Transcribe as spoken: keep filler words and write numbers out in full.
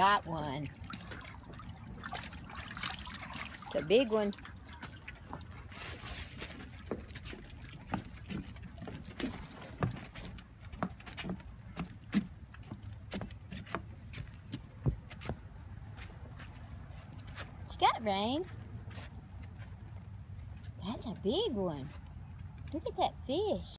got one. It's a big one. What you got, Rain? That's a big one. Look at that fish.